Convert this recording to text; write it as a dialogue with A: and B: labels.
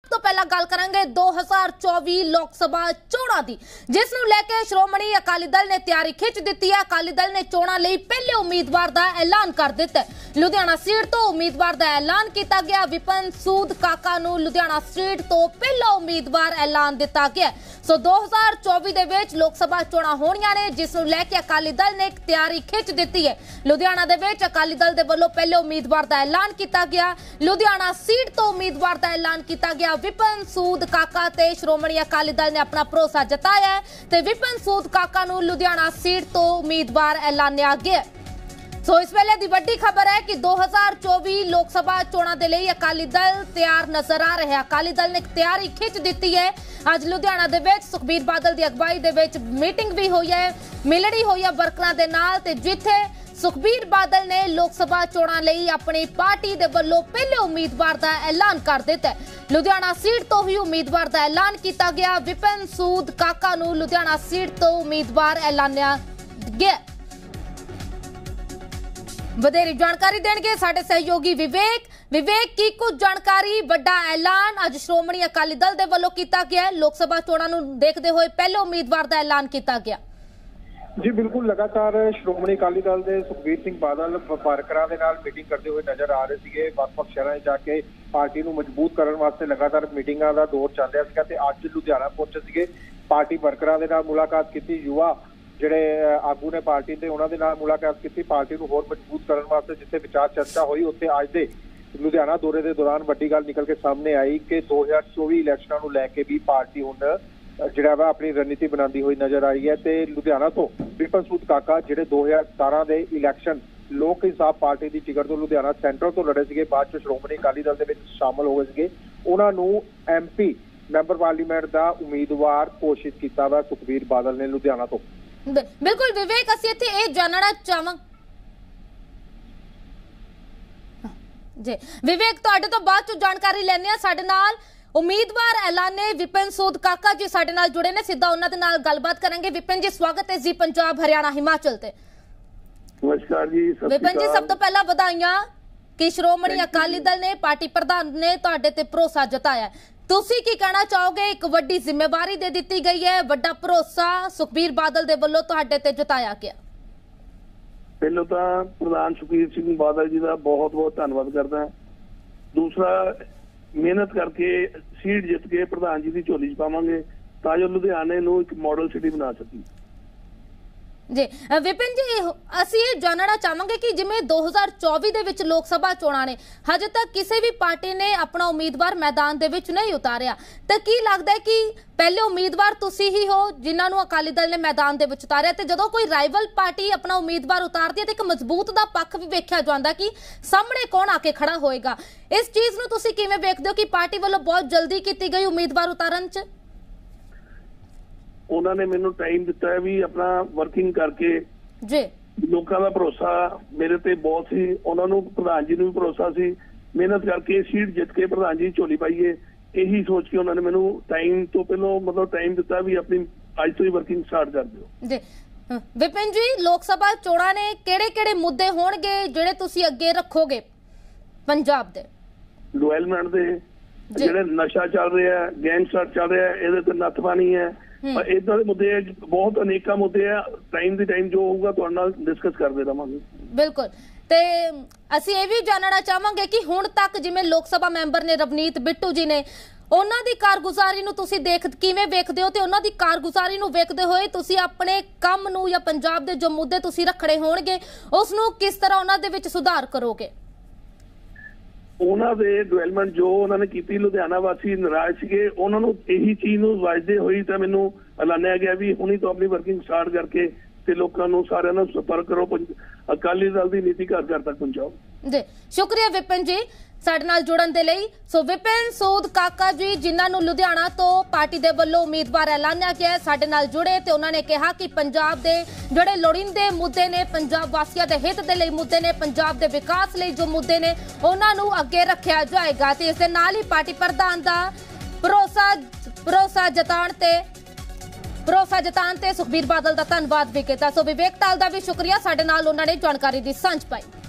A: तो पहला गल करांगे 2024 लोक सभा चोणां दी, जिस नूं लैके श्रोमणी अकाली दल ने तैयारी खिंच दित्ती है। अकाली दल ने चोणां लई पहले उम्मीदवार दा ऐलान कर दित्ता है। लुधियाना सीट तो उम्मीदवार दा ऐलान किया गया। विपिन सूद काका नूं लुधियाना सीट तो पहला उम्मीदवार ऐलान दिता गया। सो 2024 दे विच लोक सभा चोणां होणीआं ने, जिस नूं लैके अकाली दल ने एक तैयारी खिंच दित्ती है। लुधियाना दे विच अकाली दल दे वल्लों पहले उम्मीदवार दा ऐलान किया गया। लुधियाना सीट तो उम्मीदवार दा ऐलान किया गया। विपिन सूद काका ते श्रोमणी अकाली दल ने अपना भरोसा जताया है ते विपिन सूद काका नूं लुधियाना सीट तो उम्मीदवार ऐलानिया गया। सो इस वेले दी वड्डी खबर है कि 2024 लोक सभा चोणां दे लई अकाली दल तैयार नजर आ रहा है। अकाली दल ने तैयारी खिंच दित्ती है। अज लुधियाना दे विच सुखबीर बादल दी अगवाई दे विच मीटिंग भी हुई है, मिलनी हुई है वर्करां दे नाल, ते जिथे सुखबीर बादल ने लोक सभा चोणां लई अपनी पार्टी दे वल्लों पहले उम्मीदवार दा ऐलान कर दित्ता है। लुधियाना सीट तो ही उम्मीदवार दा ऐलान किया गया। विपिन सूद काका नूं लुधियाना सीट तो उम्मीदवार ऐलानिया गया। वधेरी जानकारी देंगे साडे सहयोगी विवेक की कुछ जानकारी। बड़ा ऐलान अज श्रोमणी अकाली दल दे वल्लों किया गया है। लोक सभा चोणां नूं देखदे होए पहले उम्मीदवार दा ऐलान किया गया।
B: जी बिल्कुल, लगातार श्रोमणी अकाली दल के सुखबीर सिंह बादल वर्करां दे नाल मीटिंग करते हुए नजर आ रहे थे। ਵੱਖ-ਵੱਖ शहरां जाके पार्टी नूं मजबूत करने वास्ते लगातार मीटिंगां दा दौर चल रहा सीगा ते अज लुधियाना पहुंचे सीगे। पार्टी वर्करां दे नाल मुलाकात की, युवा ਜਿਹੜੇ ਆਗੂ ने पार्टी के उन्होंने नाल मुलाकात की, पार्टी को होर मजबूत करने वास्ते जिथे विचार चर्चा हुई उत्थे अज दे लुधियाना दौरे के दौरान वड्डी गल निकल के सामने आई कि 2024 इलैक्शनां नूं लैके भी पार्टी हुण जिहड़ा वा अपनी रणनीति बनाती हुई नजर आई है। तो लुधियाना तो विपिन सूद काका जिहड़े 2017 के इलैक्शन लोक इंसाफ पार्टी की टिकट तो लुधियाना सेंट्रल तो लड़े थे, बाद च श्रोमणी अकाली दल के शामिल हो गए थे, उन्होंने MP मैंबर पार्लीमेंट का उम्मीदवार घोषित किया वा सुखबीर बादल ने लुधियाना तो।
A: बिल्कुल विवेक, असीं इत्थे इह जानना चाहांगे जी विवेक तुहाडे तो बाद चों जानकारी लैणे आ। साडे नाल उम्मीदवार ऐलाने विपिन सूद काका जी साडे नाल जुड़े ने, सीधा उन्हां दे नाल गलबात करांगे। विपिन जी स्वागत है जी पंजाब हरियाणा हिमाचल ते।
C: नमस्कार जी।
A: विपिन जी सब तो पहला बधाइयां कि श्रोमणी अकाली दल ने पार्टी प्रधान ने तुहाडे ते भरोसा जताया। तुसी की कहना चाहोगे? एक वड्डी जिम्मेवारी दे दित्ती गई है, वड्डा भरोसा सुखबीर बादल दे वल्लों तुहाडे ते जताया गया।
C: पहले तो प्रधान सुखबीर सिंह बादल जी का बहुत बहुत धन्यवाद करदा। दूसरा, मेहनत करके सीट जित के प्रधान जी की झोली च पावांगे तां जो लुधियाने नूं एक मॉडल सिटी बना सकी।
A: जी विपिन जी, असीं ये जानना चाहांगे कि जिवें 2024 दे विच लोक सभा चोणां ने हजे तक किसी भी पार्टी ने अपना उम्मीदवार मैदान दे विच नहीं उतारिया, तो की लगदा है कि पहले उम्मीदवार तुसी ही हो जिन्हां नूं अकाली दल ने मैदान दे विच उतारिया, ते जदों कोई राइवल पार्टी अपना उम्मीदवार उतारदी है तो एक मजबूत दा पक्ष भी वेखिया जांदा कि सामने कौन आके खड़ा होएगा। इस चीज नूं तुसी किवें वेखदे हो कि पार्टी वालों बहुत जल्दी की गई उम्मीदवार उतारन च?
C: उन्होंने मैनू टाइम दिता है भी अपना वर्किंग करके
A: जी
C: लोगों का भरोसा मेरे ते बहुत सी, उन्होंने प्रधान जी नूं भी भरोसा सी, मेहनत करके सीट जित के प्रधान जी झोली पाईए, यही सोच के उन्होंने मैनू टाइम तो पहलों मतलब टाइम दिता भी अपनी अज तो ही वर्किंग स्टार्ट कर दिओ। जी
A: विपिन जी, लोक सभा चोणां ने किहड़े-किहड़े मुद्दे होणगे जिहड़े तुसीं अगे रखोगे पंजाब दे?
C: डिवेलपमेंट दे जिहड़े नशा चल रहा है, गैंगस्टर चल रहा है, इहदे ते नत्थ पानी है, इदां दे मुद्दे बहुत अनेका मुद्दे है। टाइम जो होगा तुहाडे नाल डिस्कस करदे रहांगे।
A: बिल्कुल, ते असीं ये भी जानना चाहांगे कि हुण तक जिवें लोक सभा मैंबर ने रवनीत बिट्टू जी ने उन्हां दी कारगुजारी नूं तुसीं किवें वेखदे हो, ते उन्हां दी कारगुजारी नूं वेखदे होए तुसीं अपने काम नूं या पंजाब दे जो मुद्दे तुसीं रखड़े होणगे उस नूं किस तरह उन्हां दे विच सुधार करोगे?
C: उन्होंने डिवेलपमेंट जो उन्होंने की लुधियाना वासी नाराज थे, उन्होंने यही चीज वजदे हुई तो मैनू ऐलानिया गया भी हुणी तो अपनी वर्किंग स्टार्ट करके ते लोगों सारे संपर्क करो, अकाली दल की नीति घर घर तक पहुंचाओ। जी
A: शुक्रिया विपिन जी साडे नाल जुड़न दे लई। सो विपिन सूद काका जी जिन्हां नूं लुधियाना तो पार्टी दे वल्लों उम्मीदवार ऐलानिया गया है, साडे नाल जुड़े ते उन्होंने कहा कि पंजाब दे जिहड़े लोड़ींदे मुद्दे ने, पंजाब वासियां दे हित दे लई मुद्दे ने, पंजाब दे विकास लई जो मुद्दे ने उन्हां नूं अगे रखिया जाएगा। ते इस दे नाल ही पार्टी प्रधान दा भरोसा जतान ते सुखबीर बादल दा धन्नवाद भी किया। सो विवेक ताल दा भी शुक्रिया, साडे नाल उन्होंने जानकारी दी सांझ पाई।